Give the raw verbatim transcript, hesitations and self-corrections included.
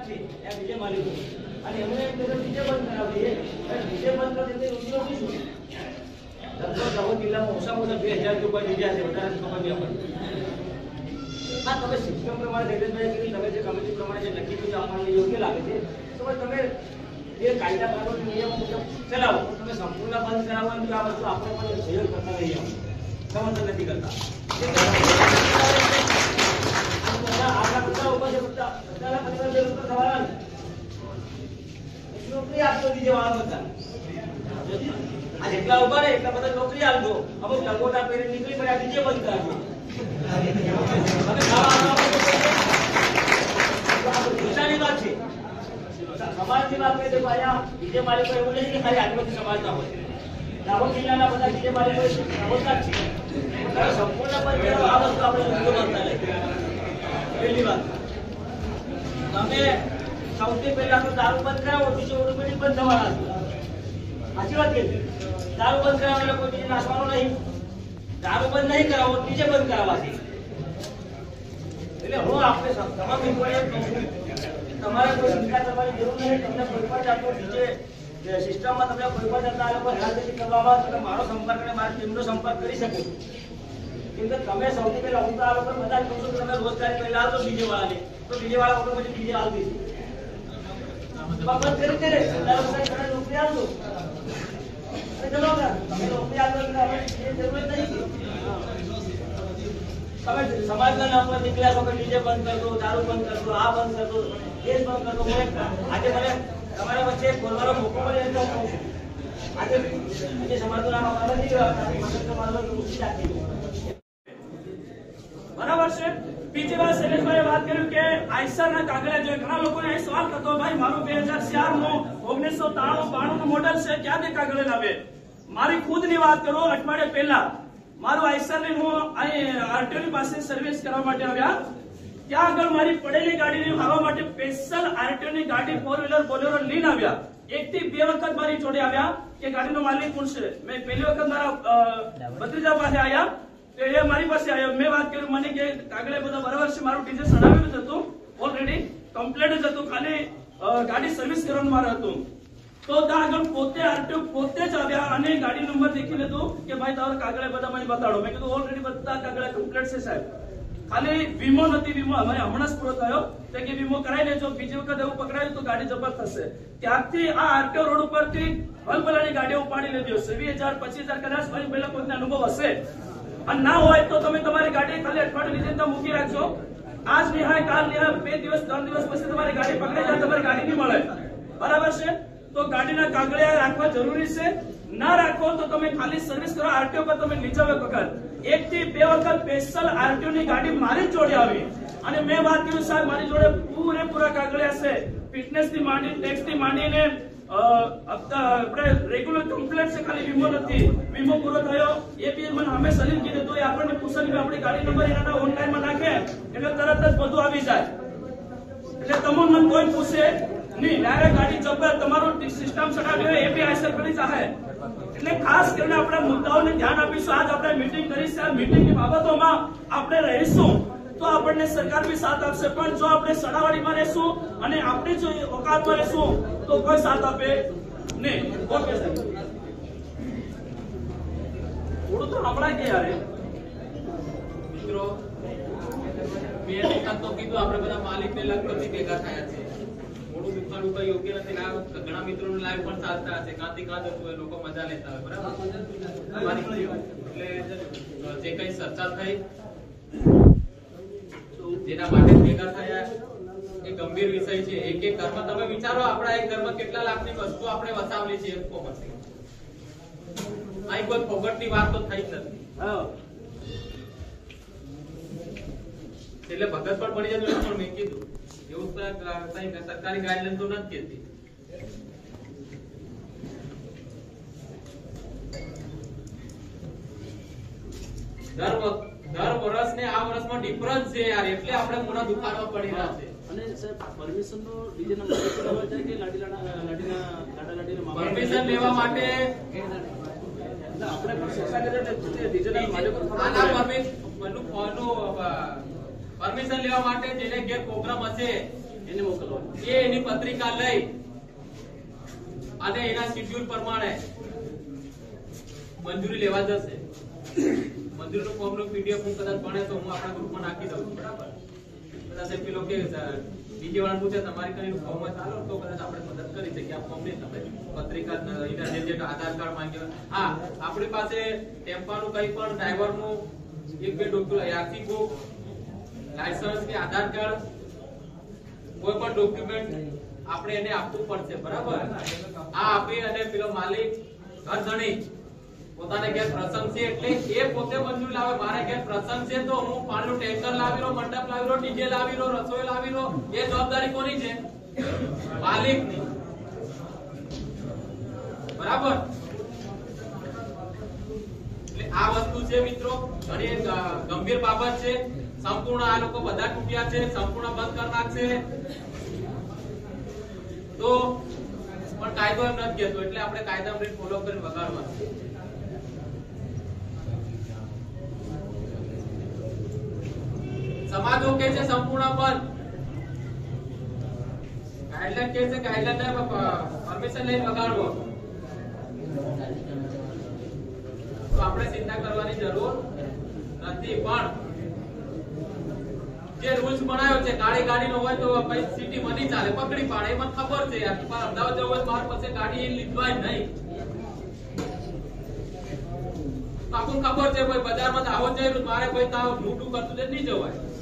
છે એ બીજે માલિકો અને એમને બીજે બંધ કરાવીએ બીજે બંધ કરે તે રોજી રોટી શું લગભગ દાહોદ જિલ્લામાં ઓછામાં ઓછા બે હજાર રૂપિયા લીધા છે વધારે ખબર નહીં આપણને હા તમે સિસ્ટમ પ્રમાણે જગદીશભાઈ કીધું તમે જે કમિટી પ્રમાણે જે લખી દીધું આપણને યોગ્ય લાગે છે તો તમે એ કાયદા કાનૂન નિયમો મુજબ ચલાવો તમે સંપૂર્ણ બંધ કરાવવાનું આ વસ્તુ આપણે પણ સહયોગ કરતા રહીએ સમર્થન નથી કરતા આપણા બધા ઉપર જે બધા બધાના પરિવાર જે લોકો થવાના નોકરી આપતો બીજે વાળા બધા આ જેટલા ઉભા રહે એટલા બધા નોકરી આપજો અમુક લંગોટા પહેરી નીકળી પડ્યા બીજે બંધ કરાવજો તમે ખાવા નિશાની વાત છે સમાજની વાત કરીએ તો અહીંયા બીજે માલિકો એવું નહીં કે ખાલી આદિવાસી સમાજના હોય દાહોદ જિલ્લાના બધા બીજે માલિકો દાહોદના જ છે સંપૂર્ણ બંધ કરો આ વસ્તુ આપણે યોગ્ય માનતા લઈએ પહેલી વાત તમે સૌથી પહેલા તો દારૂ બંધ કરાવો બીજો ઓટોમેટિક બંધ થવાના છે સાચી વાત કે દારૂ બંધ કરાવવા એટલે કોઈ બીજે નાસવાનો નહીં દારૂ બંધ નહીં કરાવો બીજે બંધ કરાવવા છે એટલે હું આપણે તમામ લોકોને કહું છું તમારે કોઈ ચિંતા કરવાની જરૂર નહીં તમને કોઈ પણ જાતનો બીજે સિસ્ટમમાં તમને કોઈ પણ જાતના આ લોકો હેરાનગતિ કરવામાં તમે મારો સંપર્ક અને મારી ટીમનો સંપર્ક કરી શકો કેમ કે તમે સૌથી પહેલા હું તો આ લોકો બધા કહું છું તમે રોજગારી પહેલા આવતો બીજે વાળાને તો બીજે વાળા લોકો પછી બીજે આવતી બંધ કરી દે નોકરી આવજો ચલો તમે નોકરી આવજો જરૂર નહીં તમે સમાજના નામ પર નીકળ્યા છો કે ડીજે બંધ કરી દો દારૂ બંધ કરી દો આ બંધ કરી દો એ બંધ કરી દો હું આજે મને તમારા વચ્ચે બોલવાનો મોકો મળે એટલે હું કહું છું આજે આજે સમાજનું નામ અમારે નથી બરાબર છે બીજી વાત શૈલેષભાઈએ વાત કર્યું કે આઈસરના કાગળિયા જોઈએ ઘણા લોકોને અહીં સવાલ કરતો ભાઈ મારું બે હજાર ચાર નું ઓગણીસો ત્રાણું બાણું નું મોડેલ છે ક્યાંથી કાગળિયા લાવે મારી ખુદની વાત કરું અઠવાડિયે પહેલા મારું આઈસરની હું અહીં આરટીઓ ની પાસે સર્વિસ કરવા માટે આવ્યા ત્યાં આગળ મારી પડેલી ગાડીને લાવવા માટે સ્પેશિયલ આરટીઓ ની ગાડી ફોર વ્હીલર બોલેરો લઈને આવ્યા એક થી બે વખત મારી જોડે આવ્યા કે ગાડીનો માલિક કોણ છે મેં પહેલી વખત મારા ભત્રીજા પાસે આવ્યા તો એ મારી પાસે આવ્યો મેં વાત કરી મને કે કાગળિયા બધા બરાબર છે મારું ડીજે સડાવેલું જ હતું ઓલરેડી કમ્પ્લીટ જ હતું ખાલી ગાડી સર્વિસ કરવાનું મારે હતું તો ત્યાં આગળ પોતે આરટીઓ પોતે જ આવ્યા અને ગાડી નંબર દેખી લીધું કે ભાઈ તમારા કાગળિયા બધા મને બતાડો મેં કીધું ઓલરેડી બધા કાગળિયા કમ્પ્લીટ છે સાહેબ ખાલી વીમો નથી વીમો અમારે હમણાં જ પૂરો થયો તો કે વીમો કરાવી લેજો બીજી વખત એવું પકડાયું તો ગાડી જપ્ત થશે ત્યારથી આ આરટીઓ રોડ ઉપરથી ભલભલાની ગાડીઓ ઉપાડી લીધી હશે વીસ હજાર પચીસ હજાર કદાચ મારી પહેલા કોઈને અનુભવ હશે અને ના હોય તો તમે તમારી ગાડી ખાલી અઠવાડિયું લીધે મૂકી રાખજો આજ નિહાય કાલ નિહાય બે દિવસ ત્રણ દિવસ પછી તમારી ગાડી પકડાઈ જાય તમારી ગાડી નહીં મળે બરાબર છે તો ગાડીના કાગળિયા રાખવા જરૂરી છે ના રાખો તો તમે ખાલી સર્વિસ કરો આરટીઓ પર તમે નીચે વખત એક થી બે વખત સ્પેશિયલ આરટીઓ ની ગાડી મારી જ જોડે આવી અને મેં વાત કર્યું સાહેબ મારી જોડે પૂરેપૂરા કાગળિયા છે ફિટનેસ થી માંડી ટેક્સ થી માંડીને આપણે રેગ્યુલર કમ્પ્લેટ છે ખાલી વીમો નથી વીમો પૂરો થયો એ બી મને અમે સલીમ કીધું તો એ આપણને પૂછવાની આપણી ગાડી નંબર એના ઓનલાઈન માં નાખે એટલે તરત જ બધું આવી જાય એટલે તમને મને કોઈ પૂછે નહીં ડાયરેક્ટ ગાડી જબર તમારું સિસ્ટમ ચડાવી હોય એ બી આઈસર કરી જાય એટલે ખાસ કરીને આપણે મુદ્દાઓને ધ્યાન આપીશું આજ આપણે મીટિંગ કરીશું આ મીટિંગની બાબતોમાં આપણે રહીશું તો આપણને સરકાર બી સાથ આપશે પણ જો આપણે સડાવાડીમાં રહેશું અને આપણે જો ઓકાતમાં રહેશું તો કોઈ સાથ આપે નહીં ઓકે સાહેબ થોડું તો હમણાં કે યાર મિત્રો મેં તો કીધું આપણે બધા માલિક ને લગભગ ભેગા થયા છે થોડું દુખાડું કઈ યોગ્ય નથી ના ઘણા મિત્રોને લાઈવ પણ ચાલતા હશે કાંતિ કાંત હતું એ લોકો મજા લેતા હોય બરાબર એટલે જે કઈ ચર્ચા થઈ જેના માટે ભેગા થયા એ ગંભીર વિષય છે એક એક ઘરમાં તમે વિચારો આપણા એક ઘરમાં કેટલા લાખની વસ્તુ આપણે વસાવેલી છે એક ફોકસ આ કોઈ ફોકટની વાત તો થઈ જ નથી એટલે ભગત પણ પડી જાય પણ મેં કીધું એવું સરકારી ગાઈડલાઈન તો નથી કહેતી દર દર વર્ષ ને આ વર્ષમાં ડિફરન્સ છે યાર એટલે આપણે મોટા દુકાનો પડી રહ્યા છે અને સાહેબ પરમિશન નો ડીજે નંબર લેવા જાય કે લાડી લાડા લાડીના લાડા લાડીના પરમિશન લેવા માટે આપણે પણ શિક્ષા કરે ડીજે ના માલિકો આના પરમિશન પરમિશન લેવા માટે જેને ઘેર પ્રોગ્રામ હશે એને મોકલવાનું. એ એની પત્રિકા લઈ અને એના શેડ્યુલ પ્રમાણે મંજૂરી લેવા જશે. મંજૂરીનું ફોર્મનું પીડીએફ હું કદાચ ભણે તો હું આપણા ગ્રુપમાં નાખી દઉં છું, બરાબર? કદાચ એ પેલો કે બીજે વાળા પૂછે તમારી કઈ ફોર્મ ચાલો તો કદાચ આપણે મદદ કરી શકીએ. આ ફોર્મ ને તમે પત્રિકા જે આધાર કાર્ડ માંગ્યો. હા, આપણી પાસે ટેમ્પાનું કઈ પણ ડ્રાઈવરનું એક બે ડોક્યુમેન્ટ, આરસી બુક, લાયસન્સ કે આધાર કાર્ડ, કોઈ પણ ડોક્યુમેન્ટ આપણે એને આપવું પડશે, બરાબર? આ આપી અને પેલો માલિક ઘર ધણી પોતાને ઘેર પ્રસંગ છે એટલે એ પોતે મંજૂરી લાવે. મારે ઘેર પ્રસંગ છે તો હું પાણીનું ટેન્કર લાવી રહ્યો, મંડપ લાવી રહ્યો, ડીજે લાવી રહ્યો, રસોઈ લાવી રહ્યો, એ જવાબદારી કોની છે? માલિકની, બરાબર? એટલે આ વસ્તુ છે મિત્રો, ઘણી ગંભીર બાબત છે. સંપૂર્ણ આ લોકો બધા તૂટ્યા છે, સંપૂર્ણ બંધ કરી નાખશે તો પણ કાયદો એમ નથી કહેતો, એટલે આપણે કાયદા ફોલો કરીને વગાડવાનું. સમાજો કે છે સંપૂર્ણ બંધ, ગાઈડલાઈન કે છે ગાઈડલાઈન પરમિશન લઈને વગાડવો, તો આપણે ચિંતા કરવાની જરૂર નથી. પણ જે રૂલ્સ બનાવ્યો છે, કાળી ગાડી નો હોય તો ભાઈ સિટી મની ચાલે, પકડી પાડે, એ મને ખબર છે યાર. પણ અમદાવાદ જવું હોય માર પાસે ગાડી લીધવાય નહીં. આપણને ખબર છે ભાઈ બજારમાં આવો જઈ મારે ભાઈ તાવ મોટું કરતું જ નહીં જવાય.